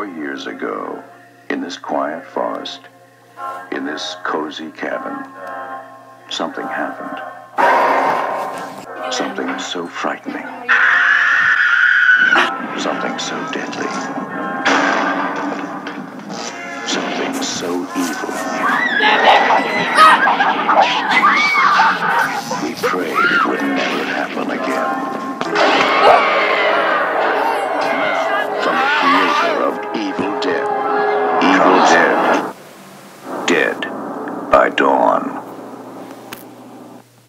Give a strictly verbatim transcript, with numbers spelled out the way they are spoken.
years ago, in this quiet forest, in this cozy cabin, something happened. Something so frightening. Something so deadly. Something so evil. We prayed it would